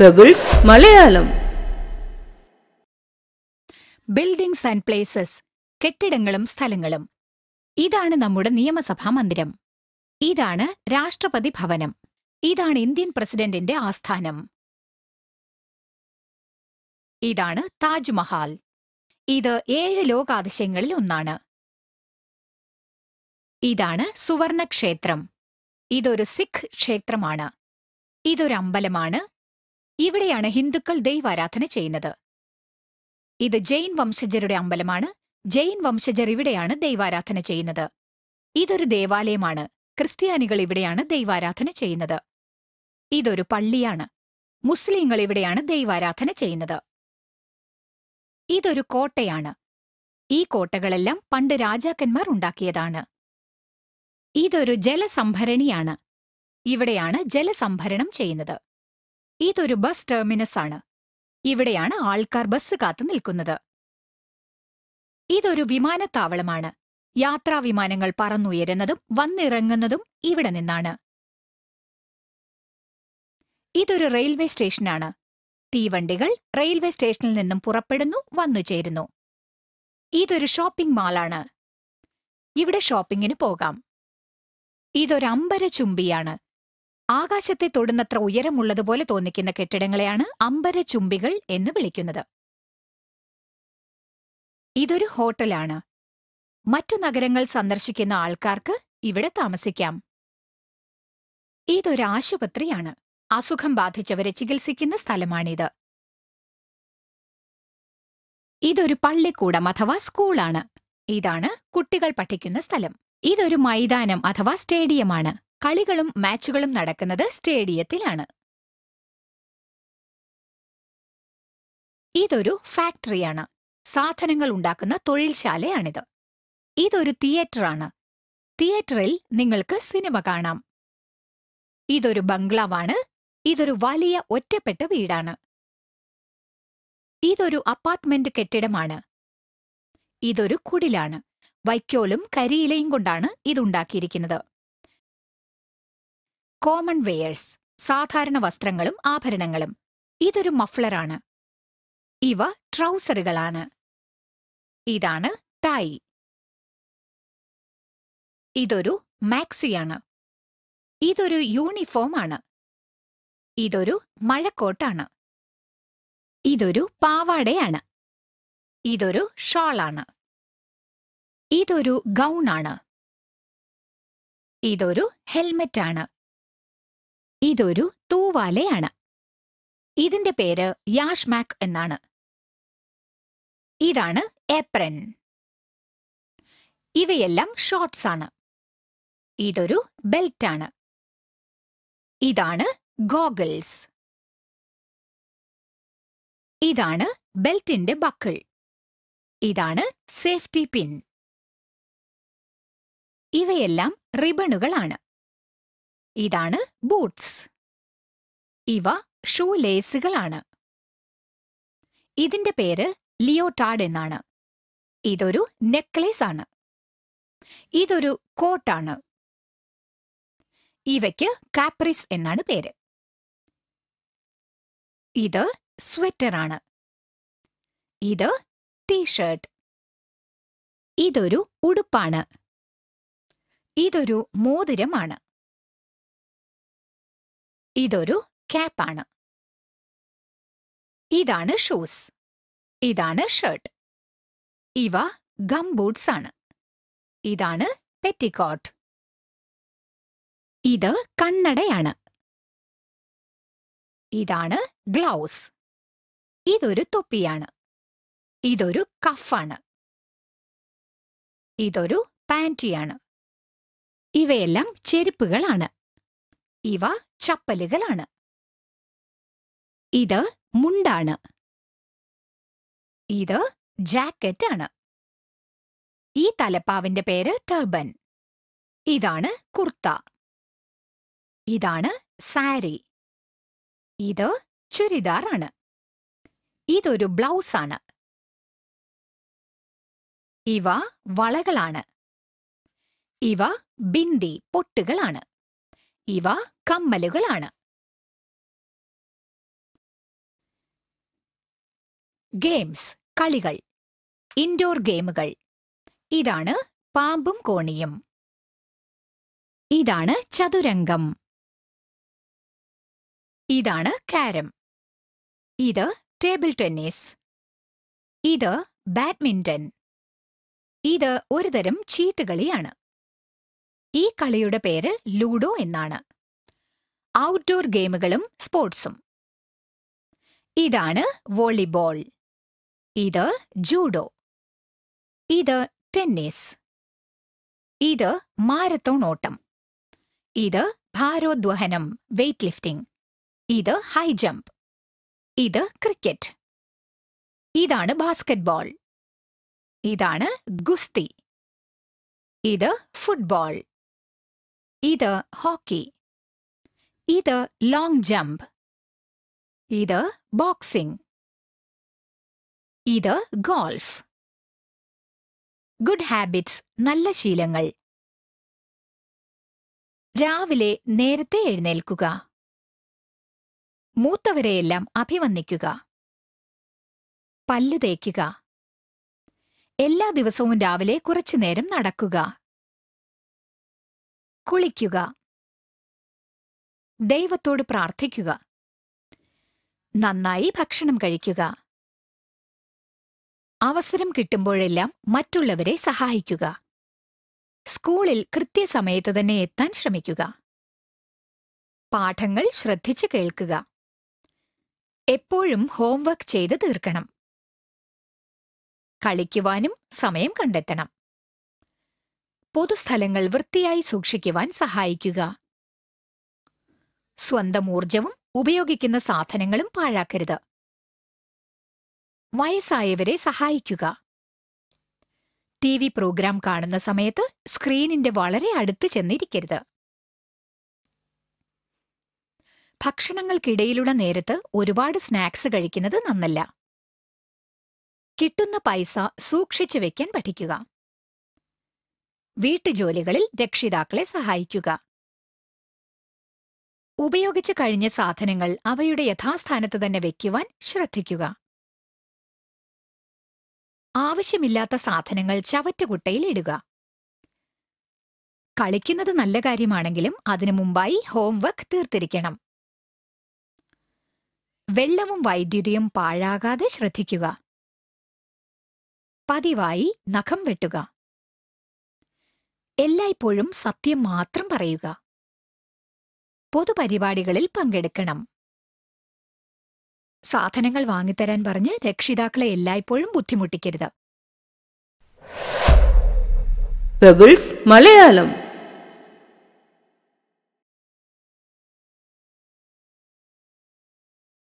Pebbles Malayalam. Buildings and places, കെട്ടിടങ്ങളും സ്ഥലങ്ങളും. ഇതാണ് നമ്മുടെ നിയമസഭാ മന്ദിരം. ഇതാണ് രാഷ്ട്രപതി ഭവനം. ഇതാണ് ഇന്ത്യൻ പ്രസിഡന്റിന്റെ ആസ്ഥാനം. ഇതാണ് താജ്മഹാൽ. ഇത് 7 ലോകാതിശയങ്ങളിൽ ഒന്നാണ്. ഇതാണ് സുവർണക്ഷേത്രം. ഇതൊരു സിഖ് ക്ഷേത്രമാണ്. ഇതൊരു അമ്പലമാണ്. ഇവിടെയാണ് ഹിന്ദുക്കൾ ദൈവാരാധന ചെയ്യുന്നത്. ഇത് ജെയിൻ വംശജരുടെ അമ്പലമാണ്. ജെയിൻ വംശജർ ഇവിടെയാണ് ദൈവാരാധന ചെയ്യുന്നത്. ഇതൊരു ദേവാലയമാണ്. ക്രിസ്ത്യാനികൾ ഇവിടെയാണ് ദൈവാരാധന ചെയ്യുന്നത്. ഇതൊരു പള്ളിയാണ്. മുസ്ലിങ്ങൾ ഇവിടെയാണ് ദൈവാരാധന ചെയ്യുന്നത്. ഇതൊരു കോട്ടയാണ്. ഈ കോട്ടകളെല്ലാം പണ്ട് രാജാക്കന്മാർ ഉണ്ടാക്കിയതാണ്. ഇതൊരു ജലസംഭരണിയാണ്. ഇവിടെയാണ് ജലസംഭരണം ചെയ്യുന്നത്. ഇതൊരു ബസ് ടെർമിനസ് ആണ്. ഇവിടെയാണ് ആൾക്കാർ ബസ് കാത്തു നിൽക്കുന്നത്. ഇതൊരു വിമാനത്താവളമാണ്. യാത്രാവിമാനങ്ങൾ പറന്നുയരുന്നതും വന്നിറങ്ങുന്നതും ഇവിടെ നിന്നാണ്. ഇതൊരു റെയിൽവേ സ്റ്റേഷനാണ്. തീവണ്ടികൾ റെയിൽവേ സ്റ്റേഷനിൽ നിന്നും പുറപ്പെടുന്നു, വന്നു ചേരുന്നു. ഇതൊരു ഷോപ്പിംഗ് മാളാണ്. ഇവിടെ ഷോപ്പിംഗിന് പോകാം. ഇതൊരു അമ്പരചുംബിയാണ്. ആകാശത്തെ തൊടുന്നത്ര ഉയരമുള്ളതുപോലെ തോന്നിക്കുന്ന കെട്ടിടങ്ങളെയാണ് അമ്പരചുംബികൾ എന്ന് വിളിക്കുന്നത്. ഇതൊരു ഹോട്ടലാണ്. മറ്റു നഗരങ്ങൾ സന്ദർശിക്കുന്ന ആൾക്കാർക്ക് ഇവിടെ താമസിക്കാം. ഇതൊരു ആശുപത്രിയാണ്. അസുഖം ബാധിച്ചവരെ ചികിത്സിക്കുന്ന സ്ഥലമാണിത്. ഇതൊരു പള്ളിക്കൂടം അഥവാ സ്കൂളാണ്. ഇതാണ് കുട്ടികൾ പഠിക്കുന്ന സ്ഥലം. ഇതൊരു മൈതാനം അഥവാ സ്റ്റേഡിയമാണ്. കളികളും മാച്ചുകളും നടക്കുന്നത് സ്റ്റേഡിയത്തിലാണ്. ഇതൊരു ഫാക്ടറിയാണ്. സാധനങ്ങൾ ഉണ്ടാക്കുന്ന തൊഴിൽശാലയാണിത്. ഇതൊരു തിയേറ്ററാണ്. തിയേറ്ററിൽ നിങ്ങൾക്ക് സിനിമ കാണാം. ഇതൊരു ബംഗ്ലാവാണ്. ഇതൊരു വലിയ ഒറ്റപ്പെട്ട വീടാണ്. ഇതൊരു അപ്പാർട്ട്മെന്റ് കെട്ടിടമാണ്. ഇതൊരു കുടിലാണ്. വൈക്കോലും കരിയിലയും കൊണ്ടാണ് ഇതുണ്ടാക്കിയിരിക്കുന്നത്. കോമൺ വെയേഴ്സ്, സാധാരണ വസ്ത്രങ്ങളും ആഭരണങ്ങളും. ഇതൊരു മഫ്ലറാണ്. ഇവ ട്രൗസറുകളാണ്. ഇതാണ് ടൈ. ഇതൊരു മാക്സിയാണ്. ഇതൊരു യൂണിഫോം ആണ്. ഇതൊരു മഴക്കോട്ടാണ്. ഇതൊരു പാവാടയാണ്. ഇതൊരു ഷാളാണ്. ഇതൊരു ഗൗണാണ്. ഇതൊരു ഹെൽമെറ്റാണ്. ഇതൊരു തൂവാലയാണ്. ഇതിന്റെ പേര് യാഷ്മാക് എന്നാണ്. ഇതാണ് ഏപ്രൻ. ഇവയെല്ലാം ഷോർട്സ് ആണ്. ഇതൊരു ബെൽറ്റാണ്. ഇതാണ് ഗോഗിൾസ്. ഇതാണ് ബെൽറ്റിന്റെ ബക്കിൾ. ഇതാണ് സേഫ്റ്റി പിൻ. ഇവയെല്ലാം റിബണുകളാണ്. ഇതാണ് ബൂട്ട്സ്. ഇവ ഷൂ ലേസുകളാണ്. ഇതിന്റെ പേര് ലിയോടാർഡ് എന്നാണ്. ഇതൊരു നെക്ലേസ് ആണ്. ഇതൊരു കോട്ടാണ്. ഇവയ്ക്ക് കാപ്രിസ് എന്നാണ് പേര്. ഇത് സ്വെറ്ററാണ്. ഇത് ടീഷർട്ട്. ഇതൊരു ഉടുപ്പാണ്. ഇതൊരു മോതിരമാണ്. ഇതൊരു ക്യാപ്പാണ്. ഇതാണ് ഷൂസ്. ഇതാണ് ഷർട്ട്. ഇവ ഗംബൂട്ട്സ് ആണ്. ഇതാണ് പെറ്റിക്കോട്ട്. ഇത് കണ്ണടയാണ്. ഇതാണ് ഗ്ലൗസ്. ഇതൊരു തൊപ്പിയാണ്. ഇതൊരു കഫാണ്. ഇതൊരു പാന്റിയാണ്. ഇവയെല്ലാം ചെരുപ്പുകളാണ്. ഇവ ചപ്പലുകളാണ്. ഇത് മുണ്ടാണ്. ഇത് ജാക്കറ്റ് ആണ്. ഈ തലപ്പാവിന്റെ പേര് ടർബൻ. ഇതാണ് കുർത്ത. ഇതാണ് സാരി. ഇത് ചുരിദാറാണ്. ഇതൊരു ബ്ലൗസാണ്. ഇവ വളകളാണ്. ഇവ ബിന്ദി പൊട്ടുകളാണ്. ഇവ കമ്മലുകളാണ്. ഗെയിംസ് കളികൾ. ഇൻഡോർ ഗെയിമുകൾ. ഇതാണ് പാമ്പും കോണിയും. ഇതാണ് ചതുരംഗം. ഇതാണ് കാരം. ഇത് ടേബിൾ ടെന്നീസ്. ഇത് ബാഡ്മിന്റൺ. ഇത് ഒരുതരം ചീട്ടുകളിയാണ്. ഈ കളിയുടെ പേര് ലൂഡോ എന്നാണ്. ഔട്ട്ഡോർ ഗെയിമുകളും സ്പോർട്സും. ഇതാണ് വോളിബോൾ. ഇത് ജൂഡോ. ഇത് ടെന്നീസ്. ഇത് മാരത്തോൺ ഓട്ടം. ഇത് ഭാരോദ്വഹനം വെയ്റ്റ് ലിഫ്റ്റിംഗ്. ഇത് ഹൈ ജമ്പ്. ഇത് ക്രിക്കറ്റ്. ഇതാണ് ബാസ്കറ്റ്ബോൾ. ഇതാണ് ഗുസ്തി. ഇത് ഫുട്ബോൾ. ഇത് ഹോക്കി. ഇത് ലോങ് ജമ്പ്. ഇത് ബോക്സിംഗ്. ഇത് ഗോൾഫ്. ഗുഡ് ഹാബിറ്റ്സ് നല്ല ശീലങ്ങൾ. രാവിലെ നേരത്തെ എഴുന്നേൽക്കുക. മൂത്തവരെയെല്ലാം അഭിവന്ദിക്കുക. പല്ല് തേക്കുക. എല്ലാ ദിവസവും രാവിലെ കുറച്ചുനേരം നടക്കുക. കുളിക്കുക. ദൈവത്തോട് പ്രാർത്ഥിക്കുക. നന്നായി ഭക്ഷണം കഴിക്കുക. അവസരം കിട്ടുമ്പോഴെല്ലാം മറ്റുള്ളവരെ സഹായിക്കുക. സ്കൂളിൽ കൃത്യസമയത്ത് തന്നെ എത്താൻ ശ്രമിക്കുക. പാഠങ്ങൾ ശ്രദ്ധിച്ചു കേൾക്കുക. എപ്പോഴും ഹോംവർക്ക് ചെയ്ത് തീർക്കണം. കളിക്കുവാനും സമയം കണ്ടെത്തണം. പൊതുസ്ഥലങ്ങൾ വൃത്തിയായി സൂക്ഷിക്കുവാൻ സഹായിക്കുക. സ്വന്തം ഊർജവും ഉപയോഗിക്കുന്ന സാധനങ്ങളും പാഴാക്കരുത്. വയസ്സായവരെ സഹായിക്കുക. ടിവി പ്രോഗ്രാം കാണുന്ന സമയത്ത് സ്ക്രീനിന്റെ വളരെ അടുത്ത് ചെന്നിരിക്കരുത്. ഭക്ഷണങ്ങൾക്കിടയിലുള്ള നേരത്ത് ഒരുപാട് സ്നാക്സ് കഴിക്കുന്നത് നന്നല്ല. കിട്ടുന്ന പൈസ സൂക്ഷിച്ചു വെക്കാൻ പഠിക്കുക. വീട്ടുജോലികളിൽ രക്ഷിതാക്കളെ സഹായിക്കുക. ഉപയോഗിച്ചു കഴിഞ്ഞ സാധനങ്ങൾ അവയുടെ യഥാസ്ഥാനത്ത് തന്നെ വയ്ക്കുവാൻ ശ്രദ്ധിക്കുക. ആവശ്യമില്ലാത്ത സാധനങ്ങൾ ചവറ്റുകുട്ടയിൽ ഇടുക. കളിക്കുന്നത് നല്ല കാര്യമാണെങ്കിലും അതിനു മുമ്പായി ഹോംവർക്ക് തീർത്തിരിക്കണം. വെള്ളവും വൈദ്യുതിയും പാഴാകാതെ ശ്രദ്ധിക്കുക. പതിവായി നഖം വെട്ടുക. എല്ലായ്പ്പോഴും സത്യം മാത്രം പറയുക. പൊതുപരിപാടികളിൽ പങ്കെടുക്കണം. സാധനങ്ങൾ വാങ്ങിത്തരാൻ പറഞ്ഞ് രക്ഷിതാക്കളെ എല്ലായ്പ്പോഴും ബുദ്ധിമുട്ടിക്കരുത്. പെബിൾസ് മലയാളം